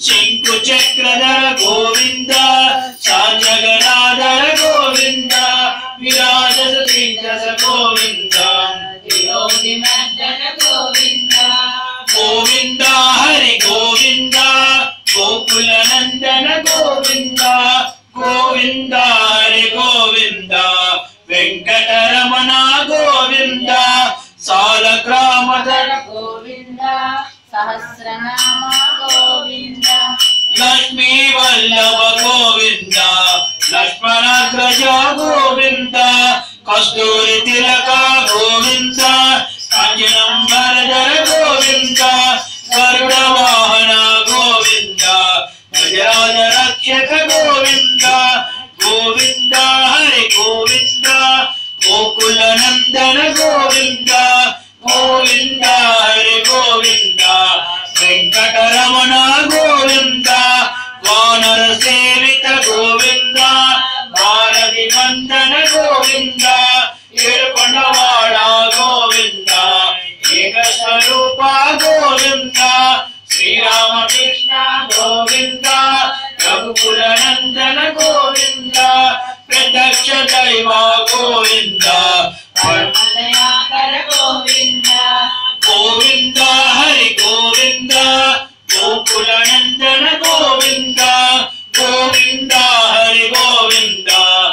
శంకు చక్రధర గోవింద సాజగదాధర గోవింద విరాజత శ్రీజస గోవింద యోగి మర్దన గోవింద గోవింద హరి గోవింద గోకుల నందన గోవింద గోవింద హరి గోవింద వెంకటరమణ గోవింద సాలగ్రామధర గోవింద సహస్రనామ గోవింద లక్ష్మీ వల్లభ గోవింద లక్ష్మణాగ్రజ గోవింద కస్తూరి తిలక గోవింద కాంచనంబరధర గోవింద గరుడ వాహన గోవింద గజరాజ రక్షక గోవింద గోవింద హరి గోవింద గోకుల నందన గోవింద గోవింద హరి గోవింద వెంకటరమణ గోవింద వానర సేవిత గోవింద భారతి వందన గోవింద ఏడుకొండవాడ గోవింద ఏకస్వరూప గోవింద శ్రీరామకృష్ణ గోవింద రఘుకుల నందన గోవింద ప్రత్యక్ష దైవ గోవింద పరమదయాకర గోవింద గోవింద హరి గోవింద గోకుల నందన గోవింద గోవింద హరి గోవింద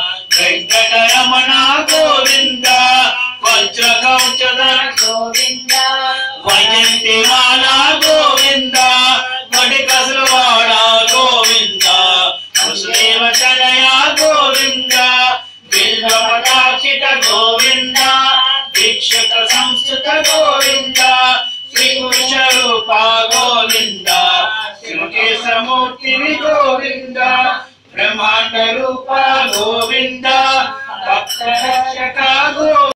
వెంకటరమణ గోవింద వజ్ర కవచధర గోవింద వైజంతిమాల గోవింద వడికసులవాడ గోవింద వసుదేవ తనయ గోవింద బిల్వపటాక్షిత గోవింద దీక్షక సంస్కృత గోవింద శ్రీపురుష రూప గోవింద శివకేశమూర్తి గోవింద బ్రహ్మాండ రూప గోవింద భక్త రక్షక